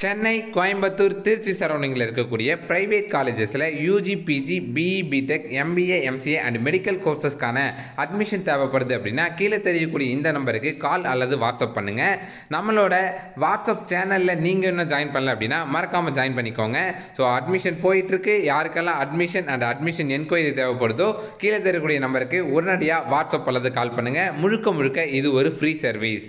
சென்னை, கோயம்புத்தூர், திருச்சி சரௌண்டிங்கில் இருக்கக்கூடிய பிரைவேட் காலேஜஸில் UG, PG, BE, BTech, MBA, MCA and medical கோர்சஸ்க்கான அட்மிஷன் தேவைப்படுது அப்படின்னா கீழே தெரியக்கூடிய இந்த நம்பருக்கு கால் அல்லது வாட்ஸ்அப் பண்ணுங்கள். நம்மளோட வாட்ஸ்அப் சேனலில் நீங்கள் இன்னும் ஜாயின் பண்ணல அப்படின்னா மறக்காமல் ஜாயின் பண்ணிக்கோங்க. ஸோ அட்மிஷன் போயிட்டுருக்கு. யாருக்கெல்லாம் அட்மிஷன் அண்ட் அட்மிஷன் என்கொயரி தேவைப்படுதோ கீழே தெரியக்கூடிய நம்பருக்கு உடனடியாக வாட்ஸ்அப் அல்லது கால் பண்ணுங்கள். முழுக்க இது ஒரு ஃப்ரீ சர்வீஸ்.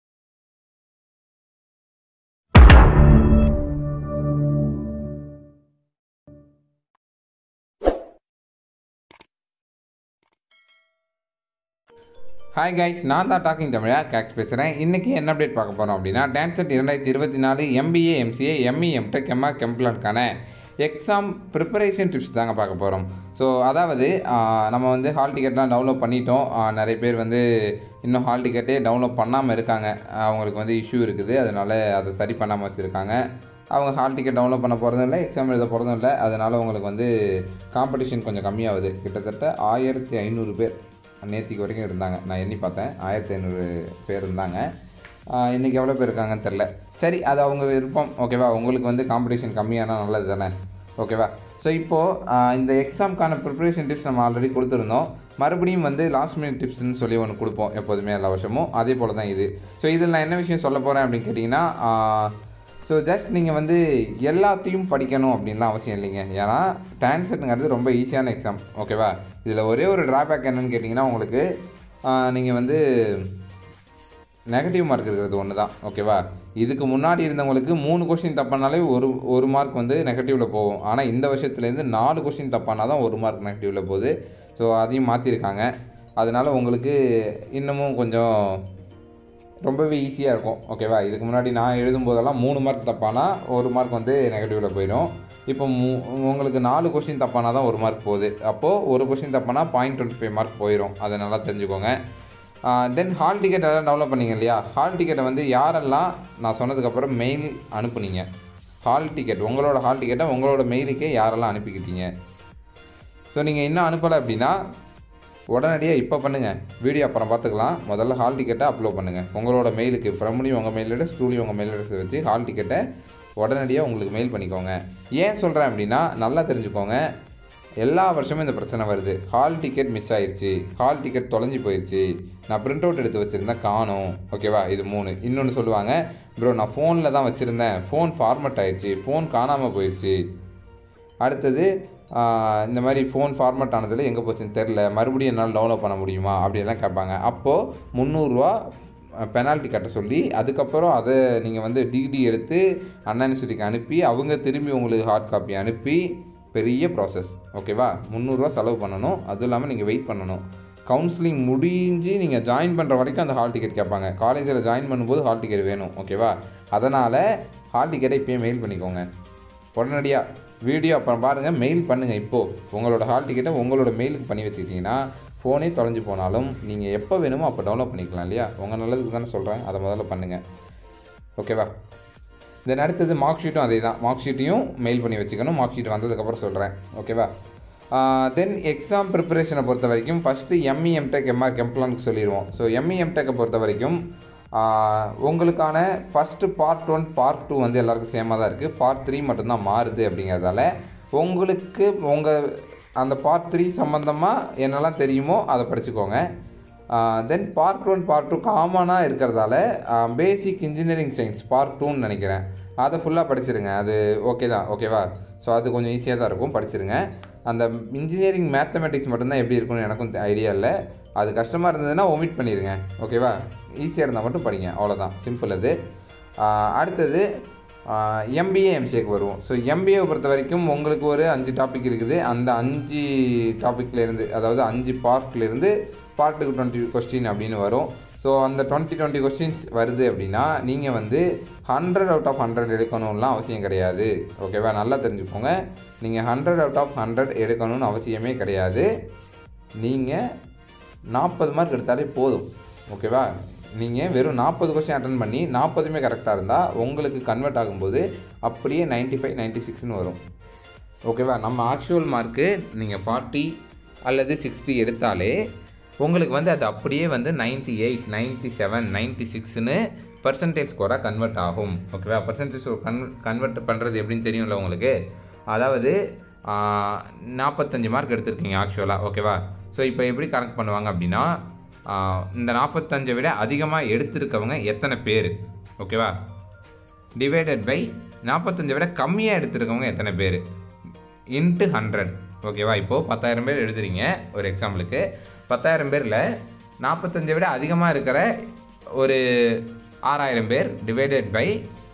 ஹாய் கைஸ், நான் தான் டாக்கிங் தமிழா கேக்ஸ் பேசுகிறேன். இன்றைக்கி என்ன அப்டேட் பார்க்க போகிறோம் அப்படின்னா TANCET 2024 MBA, MCA, ME, Mtech, Mplan exam preparation tips தாங்க பார்க்க போகிறோம். ஸோ அதாவது நம்ம வந்து ஹால் டிக்கெட்லாம் டவுன்லோட் பண்ணிட்டோம். நிறைய பேர் வந்து இன்னும் ஹால் டிக்கெட்டே டவுன்லோட் பண்ணாமல் இருக்காங்க. அவங்களுக்கு வந்து இஷ்யூ இருக்குது, அதனால் அதை சரி பண்ணாமல் வச்சுருக்காங்க. அவங்க ஹால் டிக்கெட் டவுன்லோட் பண்ண போகிறதும் இல்லை, எக்ஸாம் எழுத போகிறதும் இல்லை. அதனால் உங்களுக்கு வந்து காம்படிஷன் கொஞ்சம் கம்மியாகுது. கிட்டத்தட்ட 1500 பேர் நேற்றுக்கு வரைக்கும் இருந்தாங்க. நான் எண்ணி பார்த்தேன், 1500 பேர் இருந்தாங்க. இன்றைக்கி எவ்வளோ பேர் இருக்காங்கன்னு தெரில. சரி, அது அவங்க விருப்பம். ஓகேவா, உங்களுக்கு வந்து காம்படிஷன் கம்மியானால் நல்லது தானே. ஓகேவா. ஸோ இப்போது இந்த எக்ஸாமுக்கான ப்ரிப்பரேஷன் டிப்ஸ் நம்ம ஆல்ரெடி கொடுத்துருந்தோம். மறுபடியும் வந்து லாஸ்ட் மினிட் டிப்ஸ்ன்னு சொல்லி ஒன்று கொடுப்போம் எப்போதுமே எல்லா வருஷமும். அதே போல் தான் இது. ஸோ இதில் நான் என்ன விஷயம் சொல்ல போகிறேன் அப்படின்னு கேட்டிங்கன்னா, ஸோ ஜஸ்ட் நீங்கள் வந்து எல்லாத்தையும் படிக்கணும் அப்படின்லாம் அவசியம் இல்லைங்க. ஏன்னா டான்செட்டுங்கிறது ரொம்ப ஈஸியான எக்ஸாம். ஓகேவா. இதில் ஒரே ஒரு ட்ராபேக் என்னென்னு கேட்டிங்கன்னா, உங்களுக்கு நீங்கள் வந்து நெகட்டிவ் மார்க் இருக்கிறது ஒன்று தான். ஓகேவா. இதுக்கு முன்னாடி இருந்தவங்களுக்கு 3 கொஸ்டின் தப்பானாலே ஒரு மார்க் வந்து நெகட்டிவில் போகும். ஆனால் இந்த வருஷத்துலேருந்து 4 கொஸ்டின் தப்பானால் தான் 1 மார்க் நெகட்டிவில் போகுது. ஸோ அதையும் மாற்றிருக்காங்க. அதனால் உங்களுக்கு இன்னமும் கொஞ்சம் ரொம்பவே ஈஸியாக இருக்கும். ஓகேவா. இதுக்கு முன்னாடி நான் எழுதும்போதெல்லாம் 3 மார்க் தப்பானா 1 மார்க் வந்து நெகட்டிவில் போயிடும். இப்போ உங்களுக்கு 4 கொஸ்டின் தப்பானா தான் 1 மார்க் போகுது. அப்போது ஒரு கொஸ்டின் தப்பானா 0.25 மார்க் போயிடும். அதை நல்லா தெரிஞ்சுக்கோங்க. தென் ஹால் டிக்கெட் எல்லாம் டவுன்லோட் பண்ணிங்க இல்லையா. ஹால் டிக்கெட்டை வந்து யாரெல்லாம் நான் சொன்னதுக்கப்புறம் மெயில் அனுப்புனீங்க, ஹால் டிக்கெட் உங்களோட ஹால் டிக்கெட்டை உங்களோட மெயிலுக்கே யாரெல்லாம் அனுப்பிக்கிட்டீங்க. ஸோ நீங்கள் இன்னும் அனுப்பலை அப்படின்னா உடனடியாக இப்போ பண்ணுங்கள். வீடியோ அப்புறம் பார்த்துக்கலாம். முதல்ல ஹால் டிக்கெட்டை அப்லோட் பண்ணுங்கள் உங்களோட மெயிலுக்கு. ஃப்ரம்லையும் உங்கள் மெயில் அட்ரஸ், ஸ்டூலையும் உங்கள் மெயில் அட்ரஸ் வச்சு ஹால் டிக்கெட்டை உடனடியாக உங்களுக்கு மெயில் பண்ணிக்கோங்க. ஏன் சொல்கிறேன் அப்படின்னா, நல்லா தெரிஞ்சுக்கோங்க. எல்லா வருஷமும் இந்த பிரச்சனை வருது. ஹால் டிக்கெட் மிஸ் ஆயிடுச்சு, ஹால் டிக்கெட் தொலைஞ்சி போயிடுச்சு, நான் பிரிண்ட் அவுட் எடுத்து வச்சுருந்தேன் காணும். ஓகேவா. இது 3. இன்னொன்று சொல்லுவாங்க, ப்ரோ நான் ஃபோனில் தான் வச்சுருந்தேன், ஃபோன் ஃபார்மட் ஆயிடுச்சு, ஃபோன் காணாமல் போயிடுச்சு. அடுத்தது இந்த மாதிரி ஃபோன் ஃபார்மட் ஆனதில் எங்கே போச்சுன்னு தெரில, மறுபடியும் என்னால் டவுன்லோட் பண்ண முடியுமா அப்படியெல்லாம் கேட்பாங்க. அப்போது 300 பெனால்ட்டி கட்ட சொல்லி அதுக்கப்புறம் அதை நீங்கள் வந்து டிகிரி எடுத்து அண்ணா யூனிவர்சிட்டிக்கு அனுப்பி அவங்க திரும்பி உங்களுக்கு ஹார்ட் காப்பி அனுப்பி பெரிய ப்ராசஸ். ஓகேவா. 300 செலவு பண்ணணும். அதுவும் இல்லாமல் நீங்கள் வெயிட் பண்ணணும். கவுன்சிலிங் முடிஞ்சு நீங்கள் ஜாயின் பண்ணுற வரைக்கும் அந்த ஹால் டிக்கெட் கேட்பாங்க. காலேஜில் ஜாயின் பண்ணும்போது ஹால் டிக்கெட் வேணும். ஓகேவா. அதனால் ஹால் டிக்கெட்டை இப்போயே மெயில் பண்ணிக்கோங்க உடனடியாக. வீடியோ அப்புறம் பாருங்கள், மெயில் பண்ணுங்கள். இப்போது உங்களோட ஹால் டிக்கெட்டை உங்களோட மெயிலுக்கு பண்ணி வச்சுக்கிட்டிங்கன்னா ஃபோனே தொலைஞ்சு போனாலும் நீங்கள் எப்போ வேணுமோ அப்போ டவுன்லோட் பண்ணிக்கலாம் இல்லையா. உங்கள் நல்லதுக்கு தானே சொல்கிறேன். அதை முதல்ல பண்ணுங்கள். ஓகேவா. தென் அடுத்தது மார்க் ஷீட்டும் அதே தான். மார்க் ஷீட்டையும் மெயில் பண்ணி வச்சுக்கணும். மார்க் ஷீட் வந்ததுக்கப்புறம் சொல்கிறேன். ஓகேவா. தென் எக்ஸாம் ப்ரிப்பரேஷனை பொறுத்த வரைக்கும் ஃபஸ்ட்டு ME, Mtech, Mplanக்கு சொல்லிடுவோம். ஸோ ME, Mtechை பொறுத்த வரைக்கும் உங்களுக்கான ஃபஸ்ட்டு பார்ட் 1 பார்ட் 2 வந்து எல்லாருக்கும் சேமாக தான் இருக்குது. பார்ட் 3 மட்டும்தான் மாறுது. அப்படிங்கிறதால உங்களுக்கு அந்த பார்ட் 3 சம்மந்தமாக என்னெல்லாம் தெரியுமோ அதை படிச்சுக்கோங்க. தென் பார்ட் 1 பார்ட் 2 காமனாக இருக்கிறதால பேசிக் இன்ஜினியரிங் சயின்ஸ் பார்ட் 2ன்னு நினைக்கிறேன், அதை ஃபுல்லாக படிச்சிருங்க. அது ஓகே தான். ஓகேவா. ஸோ அது கொஞ்சம் ஈஸியாக தான் இருக்கும், படிச்சிருங்க. அந்த இன்ஜினியரிங் மேத்தமெட்டிக்ஸ் மட்டும்தான் எப்படி இருக்குன்னு எனக்கும் ஐடியா இல்லை. அது கஷ்டமாக இருந்ததுன்னா ஒமிட் பண்ணிடுங்க. ஓகேவா. ஈஸியாக இருந்தால் மட்டும் படிங்க, அவ்வளோதான். சிம்பிள் அது. அடுத்தது MBA, MCAக்கு வருவோம். ஸோ MBAவை பொறுத்த வரைக்கும் உங்களுக்கு ஒரு 5 டாபிக் இருக்குது. அந்த 5 டாப்பிக்லேருந்து, அதாவது 5 பார்ட்லேருந்து பார்ட்டுக்கு 20 கொஸ்டின் அப்படின்னு வரும். ஸோ அந்த 20 கொஸ்டின்ஸ் வருது அப்படின்னா நீங்கள் வந்து 100 out of 100 எடுக்கணும்லாம் அவசியம் கிடையாது. ஓகேவா. நல்லா தெரிஞ்சுக்கோங்க. நீங்கள் 100 out of 100 எடுக்கணும்னு அவசியமே கிடையாது. நீங்கள் 40 மார்க் எடுத்தாலே போதும். ஓகேவா. நீங்கள் வெறும் 40 கொஸ்டின் அட்டன் பண்ணி 40மே கரெக்டாக இருந்தால் உங்களுக்கு கன்வெர்ட் ஆகும்போது அப்படியே 95, 96ன்னு வரும். ஓகேவா. நம்ம ஆக்சுவல் மார்க்கு நீங்கள் 40 அல்லது 60 எடுத்தாலே உங்களுக்கு வந்து அது அப்படியே வந்து 98, 97, 96ன்னு பர்சன்டேஜ் ஸ்கோராக கன்வெர்ட் ஆகும். ஓகேவா? பர்சன்டேஜ் கன்வெர்ட் பண்ணுறது எப்படின்னு தெரியும்ல உங்களுக்கு. அதாவது 45 மார்க் எடுத்திருக்கீங்க ஆக்சுவலாக. ஓகேவா? ஸோ இப்போ எப்படி கனெக்ட் பண்ணுவாங்க அப்படின்னா, இந்த 45 விட அதிகமாக எடுத்திருக்கவங்க எத்தனை பேர், ஓகேவா, டிவைடட் பை 45 விட கம்மியாக எடுத்திருக்கவங்க எத்தனை பேர் இன்ட்டு 100. ஓகேவா? இப்போது 10,000 பேர் எழுதுறீங்க ஒரு எக்ஸாம்பிளுக்கு. 10,000 பேரில் 45 விட அதிகமாக இருக்கிற ஒரு 6,000 பேர் டிவைடட் பை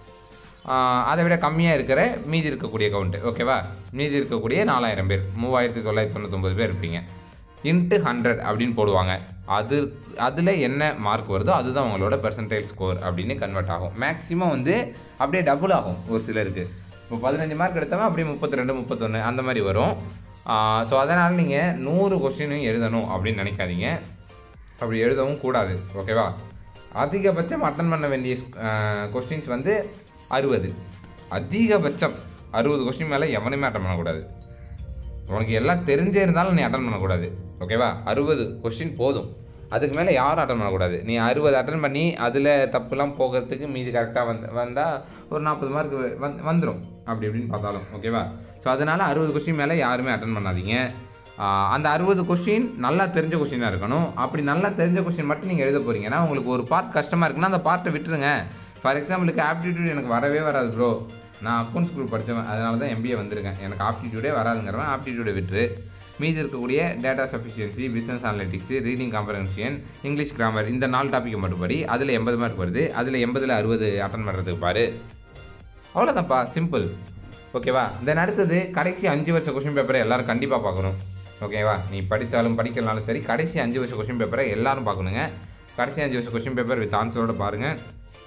அதை விட கம்மியாக இருக்கிற மீதி இருக்கக்கூடிய கவுண்ட்டு. ஓகேவா? மீதி இருக்கக்கூடிய 4,000 பேர், 3,999 பேர் இருப்பீங்க, இன்ட்டு 100 அப்படின்னு போடுவாங்க. அதில் என்ன மார்க் வருதோ அதுதான் உங்களோட பெர்சன்டேஜ் ஸ்கோர் அப்படின்னு கன்வெர்ட் ஆகும். மேக்ஸிமம் வந்து அப்படியே டபுள் ஆகும் ஒரு சிலருக்கு. இப்போ 15 மார்க் எடுத்தவங்க அப்படியே 32, 31 அந்த மாதிரி வரும். ஸோ அதனால் நீங்கள் 100 கொஸ்டினும் எழுதணும் அப்படின்னு நினைக்காதீங்க. அப்படி எழுதவும் கூடாது. ஓகேவா? அதிகபட்சம் அட்டன் பண்ண வேண்டிய கொஸ்டின்ஸ் வந்து 60. அதிகபட்சம் 60 கொஸ்டின் மேலே எவனுமே அட்டன் பண்ணக்கூடாது. உனக்கு எல்லாம் தெரிஞ்சே இருந்தாலும் நீ அட்டன் பண்ணக்கூடாது. ஓகேவா? 60 கொஸ்டின் போதும். அதுக்கு மேலே யாரும் அட்டன் பண்ணக்கூடாது. நீ 60 அட்டன் பண்ணி அதில் தப்புலாம் போகிறதுக்கு மீதி கரெக்டாக வந்தால் ஒரு 40 மார்க் வந்துடும் அப்படி இப்படின்னு பார்த்தாலும். ஓகேவா? ஸோ அதனால் 60 கொஸ்டின் மேலே யாருமே அட்டன் பண்ணாதீங்க. அந்த 60 கொஸ்டின் நல்லா தெரிஞ்ச கொஸ்டினாக இருக்கணும். அப்படி நல்லா தெரிஞ்ச கொஸ்டின் மட்டும் நீங்கள் எழுத போகிறீங்கன்னா உங்களுக்கு ஒரு பார்ட் கஷ்டமாக இருக்குன்னா அந்த பார்ட்டை விட்டுருங்க. ஃபார் எக்ஸாம்பிளுக்கு ஆப்டிடியூட் எனக்கு வரவே வராது ப்ரோ, நான் அக்கௌண்ட்ஸ் குரூப் படித்தவன், அதனால தான் MBA வந்திருக்கேன், எனக்கு ஆப்டிடியூடே வராதுங்கிறவன் ஆப்டிடியூடை விட்டுரு. மீதி இருக்கக்கூடிய data sufficiency, business analytics, reading comprehension, English grammar, இந்த 4 டாப்பிக்கு மட்டும் படி. அதில் 80 மார்க் வருது. அதில் 80ல் 60 அட்டன் பண்ணுறதுக்கு பாரு. அவ்வளோதான்ப்பா, சிம்பிள். ஓகேவா? தென் அடுத்தது கடைசி 5 வருஷ கொஸ்டின் பேப்பரை எல்லோரும் கண்டிப்பாக பார்க்கணும். ஓகேவா? நீ படித்தாலும் படிக்கலனாலும் சரி, கடைசி 5 வருஷ கொஸ்டின் பேப்பரை எல்லோரும் பார்க்கணுங்க. கடைசி 5 வருஷ கொஸ்டின் பேப்பர் வித் ஆன்சரோட பாருங்கள்.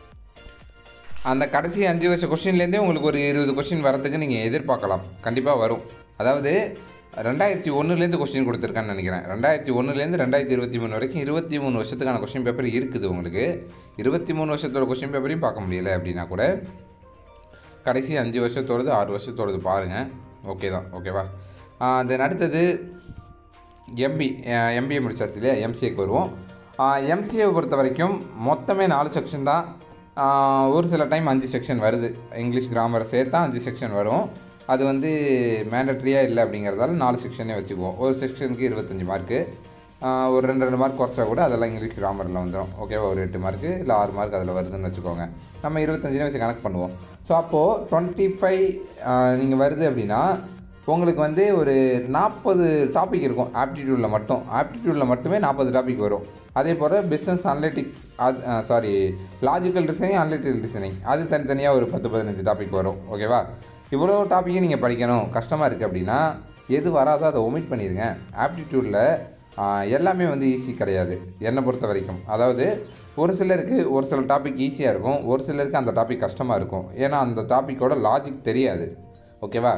அந்த கடைசி 5 வருஷ கொஸ்டின்லேருந்தே உங்களுக்கு ஒரு 20 கொஸ்டின் வரதுக்கு நீங்கள் எதிர்பார்க்கலாம். கண்டிப்பாக வரும். அதாவது 2001லேருந்து கொஸ்டின் கொடுத்துருக்கான்னு நினைக்கிறேன். 2001லேருந்து 2023 வரைக்கும் 23 வருஷத்துக்கான கொஸ்டின் பேப்பர் இருக்குது உங்களுக்கு. 23 வருஷத்தோட கொஸ்டின் பேப்பரையும் பார்க்க முடியல அப்படின்னா கூட கடைசி 5 வருஷத்தோடது 6 வருஷத்தோடது பாருங்கள். ஓகே தான். ஓகேவா? தென் அடுத்தது MBA முடிச்சாச்சு இல்லையா? MCAக்கு வருவோம். MCAவை பொறுத்த வரைக்கும் மொத்தமே 4 செக்ஷன் தான். ஒரு சில டைம் 5 செக்ஷன் வருது. இங்கிலீஷ் கிராமரை சேர்த்தா 5 செக்ஷன் வரும். அது வந்து மேண்டட்ரியாக இல்லை அப்படிங்கிறதால 4 செக்ஷனே வச்சுக்குவோம். ஒரு செக்ஷனுக்கு 25 மார்க்கு. ஒரு 2 மார்க் குறைச்சா கூட அதெல்லாம் இங்கிலீஷ் கிராமரில் வந்துடும். ஓகேவா? ஒரு 8 மார்க்கு இல்லை 6 மார்க் அதில் வருதுன்னு வச்சுக்கோங்க. நம்ம 25 வச்சு கனெக்ட் பண்ணுவோம். ஸோ அப்போது 25 நீங்கள் வருது அப்படின்னா உங்களுக்கு வந்து ஒரு 40 டாபிக் இருக்கும். ஆப்டிடியூடில் மட்டுமே 40 டாபிக் வரும். அதே போல் business analytics, logical designing, analytical designing, அது தனித்தனியாக ஒரு 10-15 டாபிக் வரும். ஓகேவா? இவ்வளோ டாப்பிக்கும் நீங்கள் படிக்கணும், கஷ்டமாக இருக்குது அப்படின்னா எது வராதோ அதை ஒமிட் பண்ணிடுங்க. ஆப்டிடியூடில் எல்லாமே வந்து ஈஸி கிடையாது என்னை பொறுத்த வரைக்கும். அதாவது ஒரு சிலருக்கு ஒரு சில டாபிக் ஈஸியாக இருக்கும், ஒரு சிலருக்கு அந்த டாபிக் கஷ்டமாக இருக்கும். ஏன்னா அந்த டாப்பிக்கோட லாஜிக் தெரியாது. ஓகேவா?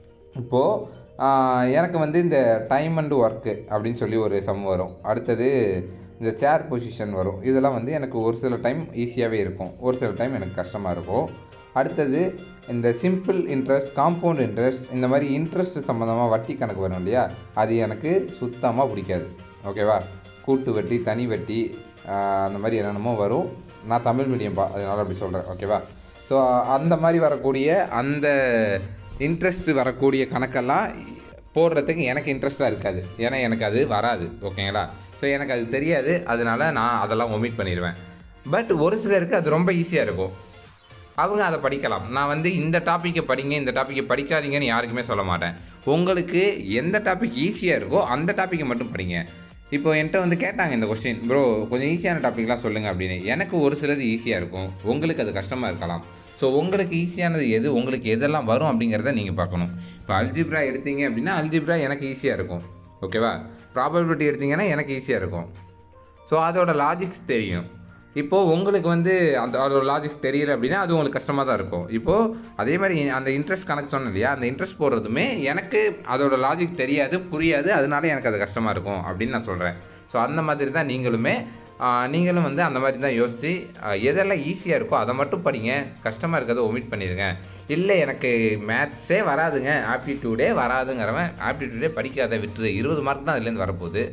இப்போது எனக்கு வந்து இந்த டைம் அண்ட் ஒர்க்கு அப்படின்னு சொல்லி ஒரு சம் வரும். அடுத்தது இந்த சேர் பொசிஷன் வரும். இதெல்லாம் வந்து எனக்கு ஒரு சில டைம் ஈஸியாகவே இருக்கும், ஒரு சில டைம் எனக்கு கஷ்டமாக இருக்கும். அடுத்தது இந்த சிம்பிள் இன்ட்ரெஸ்ட், காம்பவுண்ட் இன்ட்ரெஸ்ட், இந்த மாதிரி இன்ட்ரெஸ்ட் சம்மந்தமாக வட்டி கணக்கு வரும் இல்லையா, அது எனக்கு சுத்தமாக பிடிக்காது. ஓகேவா? கூட்டு வட்டி, தனி வட்டி, அந்த மாதிரி என்னென்னமோ வரும். நான் தமிழ் மீடியம்பா, அதனால் அப்படி சொல்கிறேன். ஓகேவா? ஸோ அந்த மாதிரி வரக்கூடிய அந்த இன்ட்ரெஸ்ட் வரக்கூடிய கணக்கெல்லாம் போடுறதுக்கு எனக்கு இன்ட்ரெஸ்ட்டாக இருக்காது. ஏன்னா எனக்கு அது வராது. ஓகேங்களா? ஸோ எனக்கு அது தெரியாது. அதனால் நான் அதெல்லாம் ஒமிட் பண்ணிடுவேன். பட் ஒரு சிலருக்கு அது ரொம்ப ஈஸியாக இருக்கும், அவங்க அதை படிக்கலாம். நான் வந்து இந்த டாப்பிக்கை படிங்க, இந்த டாப்பிக்கை படிக்காதீங்கன்னு யாருக்குமே சொல்ல மாட்டேன். உங்களுக்கு எந்த டாபிக் ஈஸியாக இருக்கோ அந்த டாப்பிக்கை மட்டும் படிங்க. இப்போ என்கிட்ட வந்து கேட்டாங்க இந்த கொஸ்டின், ப்ரோ கொஞ்சம் ஈஸியான டாப்பிக்லாம் சொல்லுங்கள் அப்படின்னு. எனக்கு ஒரு சிலது ஈஸியாக இருக்கும், உங்களுக்கு அது கஷ்டமாக இருக்கலாம். ஸோ உங்களுக்கு ஈஸியானது எது, உங்களுக்கு எதெல்லாம் வரும் அப்படிங்கிறத நீங்கள் பார்க்கணும். இப்போ அல்ஜிப்ரா எடுத்தீங்க அப்படின்னா அல்ஜிப்ரா எனக்கு ஈஸியாக இருக்கும். ஓகேவா? ப்ராபபிலிட்டி எடுத்திங்கன்னா எனக்கு ஈஸியாக இருக்கும். ஸோ அதோட லாஜிக்ஸ் தெரியும். இப்போது உங்களுக்கு வந்து அதோட லாஜிக்ஸ் தெரியல அப்படின்னா அது உங்களுக்கு கஷ்டமாக தான் இருக்கும். இப்போது அதே மாதிரி அந்த இன்ட்ரெஸ்ட் கணக்கு சொன்னேன் இல்லையா, அந்த இன்ட்ரெஸ்ட் போடுறதுமே எனக்கு அதோட லாஜிக் தெரியாது, புரியாது, அதனால எனக்கு அது கஷ்டமாக இருக்கும் அப்படின்னு நான் சொல்கிறேன். ஸோ அந்த மாதிரி தான் நீங்களும் வந்து அந்த மாதிரி தான் யோசித்து எதெல்லாம் ஈஸியாக இருக்கோ அதை மட்டும் படிங்க, கஷ்டமாக இருக்கிறத ஒமிட் பண்ணிடுங்க. இல்லை எனக்கு மேத்ஸே வராதுங்க, ஆப்டிடியூடே வராதுங்கிறவன் ஆப்டிடியூடே படிக்காத விட்டுரு. 20 மார்க் தான் அதுலேருந்து வரப்போகுது.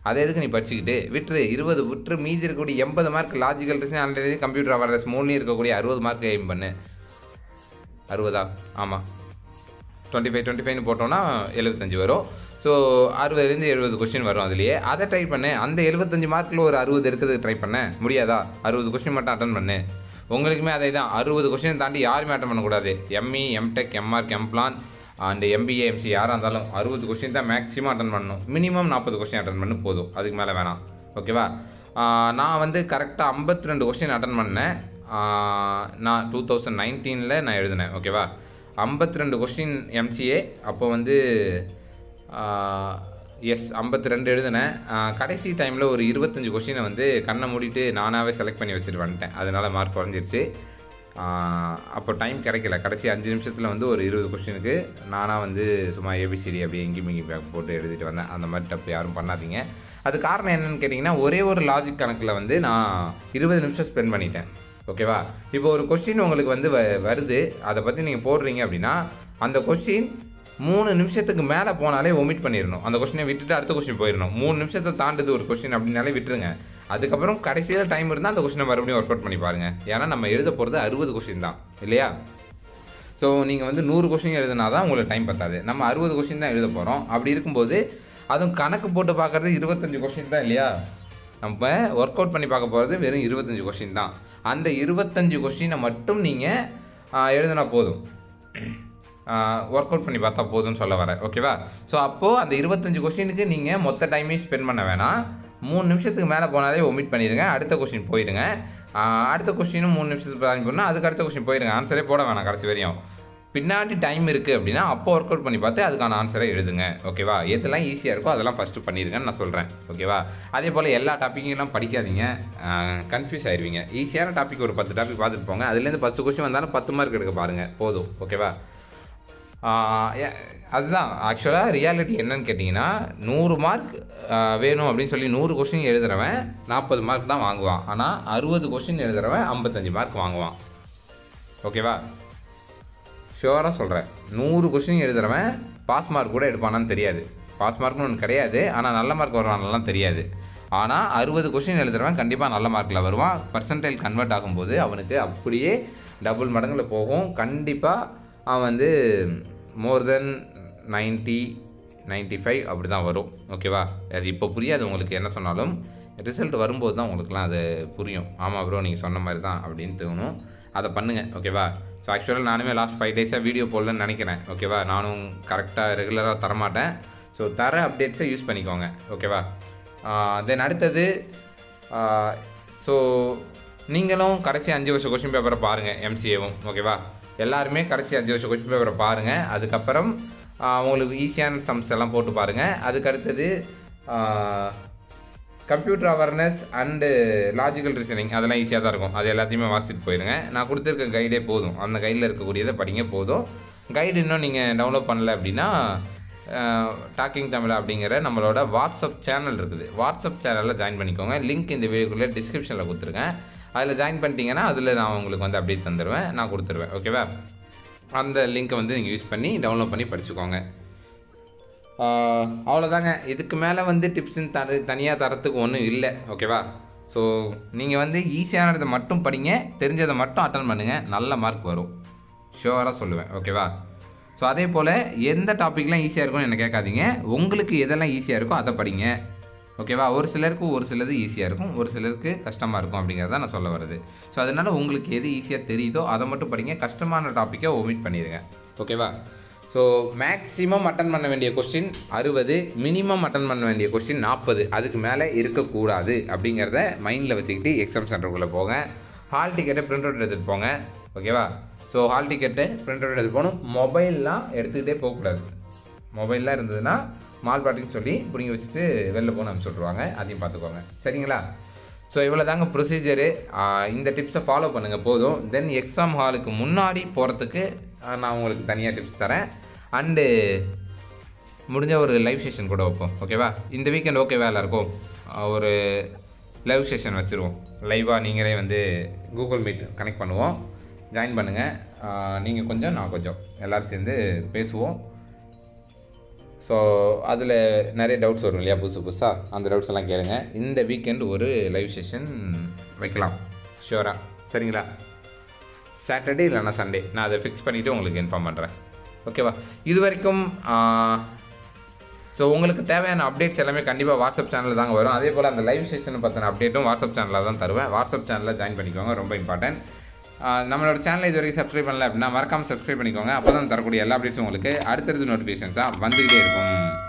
அதை எதுக்கு நீ படிச்சுக்கிட்டு விட்டுரு 20 விட்டுரு, மீதி இருக்கக்கூடிய 80 mark logical reasoning already computer awareness 3 இருக்கக்கூடிய 60 மார்க் எய்ம் பண்ணு. 60 ஆமாம் 25 போட்டோன்னா 75 வரும். ஸோ 60லேருந்து 70 கொஸ்டின் வரும் அதுலேயே. அதை ட்ரை பண்ணு. அந்த 75 மார்க்கில் ஒரு 60 இருக்கிறதுக்கு ட்ரை பண்ண முடியாதா? 60 கொஸ்டின் மட்டும் அட்டன் பண்ணு. உங்களுக்குமே அதே தான், 60 கொஸ்டின் தாண்டி யாருமே அட்டன் பண்ணக்கூடாது. ME Mtech Mmark Mplan and MBA MC யாராக இருந்தாலும் 60 கொஸ்டின் தான் மேக்ஸிமம் அட்டன் பண்ணணும். மினிமம் 40 கொஸ்டின் அட்டன் பண்ணு போதும், அதுக்கு மேலே வேணாம். ஓகேவா? நான் வந்து கரெக்டாக 52 கொஸ்டின் அட்டன் பண்ணேன். நான் 2019 நான் எழுதினேன். ஓகேவா? 52 கொஸ்டின் MCA. அப்போ வந்து 52 எழுதினேன். கடைசி டைமில் ஒரு 25 கொஸ்டினை வந்து கண்ணை மூடிட்டு நானாகவே செலக்ட் பண்ணி வச்சுட்டு வந்துட்டேன். அதனால் மார்க் குறைஞ்சிருச்சு. அப்போ டைம் கிடைக்கல. கடைசி 5 நிமிஷத்தில் வந்து ஒரு 20 கொஸ்டினுக்கு நானாக வந்து சும்மா ABCD அப்படியே எங்கேயும் இங்கேயும் பேக் போட்டு எழுதிட்டு வந்தேன். அந்த மாதிரி தப்பு யாரும் பண்ணாதீங்க. அது காரணம் என்னென்னு கேட்டிங்கன்னா, ஒரே ஒரு லாஜிக் கணக்கில் வந்து நான் 20 நிமிஷம் ஸ்பெண்ட் பண்ணிட்டேன். ஓகேவா? இப்போ ஒரு கொஸ்டின் உங்களுக்கு வந்து வருது, அதை பற்றி நீங்கள் போடுறீங்க அப்படின்னா அந்த கொஸ்டின் 3 நிமிஷத்துக்கு மேலே போனாலே ஒமிட் பண்ணிடணும். அந்த கொஸ்டினை விட்டுட்டு அடுத்த கொஸ்டின் போயிடணும். 3 நிமிஷத்தை தாண்டுது ஒரு கொஸ்டின் அப்படின்னாலே விட்டுருங்க. அதுக்கப்புறம் கடைசியில் டைம் இருந்தால் அந்த கொஸ்டினை மறுபடியும் ஒர்க் அவுட் பண்ணி பாருங்கள். ஏன்னா நம்ம எழுத போகிறது 60 கொஸ்டின் தான் இல்லையா? ஸோ நீங்கள் வந்து 100 கொஸ்டின் எழுதுனா தான் உங்களுக்கு டைம் பத்தாது. நம்ம 60 கொஸ்டின் தான் எழுத போகிறோம். அப்படி இருக்கும்போது அதுவும் கணக்கு போட்டு பார்க்குறது 25 கொஸ்டின் தான் இல்லையா? நம்ம ஒர்க் அவுட் பண்ணி பார்க்க போகிறது வெறும் 25 கொஸ்டின் தான். அந்த 25 கொஸ்டினை மட்டும் நீங்கள் எழுதினா போதும், ஒர்க் அவுட் பண்ணி பார்த்தா போதும்னு சொல்ல வரேன். ஓகேவா? ஸோ அப்போது அந்த 25 கொஸ்டினுக்கு நீங்கள் மொத்த டைமையும் ஸ்பெண்ட் பண்ண வேணாம். 3 நிமிஷத்துக்கு மேலே போனாலே ஒமிட் பண்ணிடுங்க. அடுத்த கொஸ்டின் போயிடுங்க. அடுத்த கொஸ்டினும் 3 நிமிஷத்துக்கு பிளான் பண்ணால் அதுக்கு அடுத்த கொஸ்டின் போயிடுங்க. ஆன்சரே போட வேணாம் கடைசி வரையும். பின்னாடி டைம் இருக்குது அப்படின்னா அப்போ ஒர்க் அவுட் பண்ணி பார்த்து அதுக்கான ஆன்சரை எழுதுங்க. ஓகேவா? எதெல்லாம் ஈஸியாக இருக்கோ அதெல்லாம் ஃபஸ்ட்டு பண்ணிடுங்கன்னு நான் சொல்கிறேன். ஓகேவா? அதே போல் எல்லா டாப்பிக்கையும் படிக்காதீங்க, கன்ஃபியூஸ் ஆயிடுவீங்க. ஈஸியான டாபிக் ஒரு 10 டாபிக் பார்த்துட்டு போங்க. அதுலேருந்து 10 கொஸ்டின் வந்தாலும் 10 மார்க் எடுக்க பாருங்கள், போதும். ஓகேவா? அதுதான் ஆக்சுவலாக ரியாலிட்டி என்னன்னு கேட்டிங்கன்னா, 100 மார்க் வேணும் அப்படின்னு சொல்லி 100 கொஸ்டின் எழுதுகிறவன் 40 மார்க் தான் வாங்குவான். ஆனால் 60 கொஸ்டின் எழுதுகிறவன் 55 மார்க் வாங்குவான். ஓகேவா? ஷுவராக சொல்கிறேன். 100 கொஸ்டின் எழுதுகிறவன் பாஸ் மார்க் கூட எடுப்பானான்னு தெரியாது. பாஸ் மார்க்னு ஒன்று கிடையாது. ஆனால் நல்ல மார்க் வருவானலாம் தெரியாது. ஆனால் 60 கொஸ்டின் எழுதுகிறவன் கண்டிப்பாக நல்ல மார்க்கில் வருவான். பர்சன்டைல் கன்வெர்ட் ஆகும்போது அவனுக்கு அப்படியே டபுள் மடங்கில் போகும். கண்டிப்பாக அவன் வந்து மோர் தென் 90, 95 அப்படி தான் வரும். ஓகேவா? அது இப்போ புரியாது உங்களுக்கு என்ன சொன்னாலும், ரிசல்ட் வரும்போது தான் உங்களுக்குலாம் அது புரியும். ஆமாம் ப்ரோ நீங்கள் சொன்ன மாதிரி தான் அப்படின்னு தோணும். அதை பண்ணுங்கள். ஓகேவா? ஸோ ஆக்சுவலாக நானுமே லாஸ்ட் 5 டேஸாக வீடியோ போடலன்னு நினைக்கிறேன். ஓகேவா? நானும் கரெக்டாக ரெகுலராக தரமாட்டேன். ஸோ தர அப்டேட்ஸை யூஸ் பண்ணிக்கோங்க. ஓகேவா? தென் அடுத்தது, ஸோ நீங்களும் கடைசி 5 வருஷம் கொஸ்டின் பேப்பரை பாருங்கள். MCAவும் ஓகேவா? எல்லாருமே கடைசி 5 வருஷம் கொஸ்டின் பேப்பரை பாருங்கள். அதுக்கப்புறம் உங்களுக்கு ஈஸியான சம்ஸ் எல்லாம் போட்டு பாருங்கள். அதுக்கு அடுத்தது computer awareness and logical reasoning அதெல்லாம் ஈஸியாக தான் இருக்கும். அது எல்லாத்தையுமே வாசிட்டு போயிடுங்க. நான் கொடுத்துருக்க கைடே போதும். அந்த கைடில் இருக்கக்கூடியதை படிங்க போதும். கைடு இன்னும் நீங்கள் டவுன்லோட் பண்ணல அப்படின்னா டாக்கிங் தமிழா அப்படிங்கிற நம்மளோட வாட்ஸ்அப் சேனல் இருக்குது. வாட்ஸ்அப் சேனலில் ஜாயின் பண்ணிக்கோங்க. லிங்க் இந்த வீடியோக்குள்ளே டிஸ்கிரிப்ஷனில் கொடுத்துருக்கேன். அதில் ஜாயின் பண்ணிட்டீங்கன்னா அதில் நான் உங்களுக்கு வந்து அப்டேட் தந்துடுவேன், நான் கொடுத்துருவேன். ஓகேவா? அந்த லிங்க்கை வந்து நீங்கள் யூஸ் பண்ணி டவுன்லோட் பண்ணி படிச்சுக்கோங்க. அவ்வளோதாங்க. இதுக்கு மேலே வந்து டிப்ஸுன்னு தனியாக தரத்துக்கு ஒன்றும் இல்லை. ஓகேவா? ஸோ நீங்கள் வந்து ஈஸியானதை மட்டும் படிங்க, தெரிஞ்சதை மட்டும் அட்டன் பண்ணுங்கள், நல்ல மார்க் வரும், ஷுவராக சொல்லுவேன். ஓகேவா? ஸோ அதே போல் எந்த டாப்பிக்லாம் ஈஸியாக இருக்கும்னு என்ன கேட்காதீங்க. உங்களுக்கு எதெல்லாம் ஈஸியாக இருக்கோ அதை படிங்க. ஓகேவா? ஒரு சிலருக்கு ஒரு சிலது ஈஸியாக இருக்கும், ஒரு சிலருக்கு கஷ்டமாக இருக்கும் அப்படிங்கிறத நான் சொல்ல வருது. ஸோ அதனால் உங்களுக்கு எது ஈஸியாக தெரியுதோ அதை மட்டும் படிங்க. கஷ்டமான டாப்பிக்கை ஒமிட் பண்ணிடுங்க. ஓகேவா? ஸோ மேக்ஸிமம் அட்டன் பண்ண வேண்டிய கொஸ்டின் 60, மினிமம் அட்டன் பண்ண வேண்டிய கொஸ்டின் 40, அதுக்கு மேலே இருக்கக்கூடாது அப்படிங்கிறத மைண்டில் வச்சுக்கிட்டு எக்ஸாம் சென்டருக்குள்ளே போங்க. ஹால் டிக்கெட்டை பிரிண்ட் அவுட் எடுத்துகிட்டு போங்க. ஓகேவா? So hall ticket print out எடுத்துகிட்டு போகணும். மொபைல்லாம் எடுத்துக்கிட்டே போகக்கூடாது. மொபைல்லாம் இருந்ததுன்னா மால் பாட்டின்னு சொல்லி பிடிங்கி வச்சுட்டு வெளில போகணும் அனுப்பிச்சி விட்ருவாங்க. அதையும் பார்த்துக்கோங்க. சரிங்களா? ஸோ இவ்வளோ தாங்க ப்ரொசீஜரு. இந்த டிப்ஸை ஃபாலோ பண்ணுங்கள் போதும். தென் எக்ஸாம் ஹாலுக்கு முன்னாடி போகிறதுக்கு நான் உங்களுக்கு தனியாக டிப்ஸ் தரேன். அண்டு முடிஞ்ச ஒரு லைவ் செஷன் கூட வைப்போம். ஓகேவா? இந்த வீக்கெண்ட் ஓகேவா எல்லாருக்கும்? ஒரு லைவ் செஷன் வச்சுருவோம். லைவாக நீங்களே வந்து கூகுள் மீட் கனெக்ட் பண்ணுவோம். ஜாயின் பண்ணுங்கள். நீங்கள் கொஞ்சம் நான் கொஞ்சம் எல்லோரும் சேர்ந்து பேசுவோம். ஸோ அதில் நிறைய டவுட்ஸ் வரும் இல்லையா புதுசாக அந்த டவுட்ஸ் எல்லாம் கேளுங்க. இந்த வீக்கெண்ட் ஒரு லைவ் செஷன் வைக்கலாம் ஷியோராக, சரிங்களா? சாட்டர்டே இல்லைனா சண்டே நான் அதை ஃபிக்ஸ் பண்ணிவிட்டு உங்களுக்கு இன்ஃபார்ம் பண்ணுறேன், ஓகேவா? இது வரைக்கும் ஸோ உங்களுக்கு தேவையான அப்டேட்ஸ் எல்லாமே கண்டிப்பாக வாட்ஸ்அப் சேனலில் தாங்க வரும். அதே போல் அந்த லைவ் செஷனை பற்றின அப்டேட்டும் வாட்ஸ்அப் சேனலில் தான் தருவேன். வாட்ஸ்அப் சேனலில் ஜாயின் பண்ணிக்கோங்க, ரொம்ப இம்பார்ட்டன்ட். நம்மளோட சேனலை இது வரைக்கும் சப்ஸ்கிரைப் பண்ணல அப்படின்னா மறக்காமல் சப்ஸ்கிரைப் பண்ணிக்கோங்க. அப்போ தான் தரக்கூடிய எல்லா அப்டேட்ஸும் உங்களுக்கு அடுத்தடுத்து நோட்டிஃபிகேஷன்ஸாக வந்துக்கிட்டே இருக்கும்.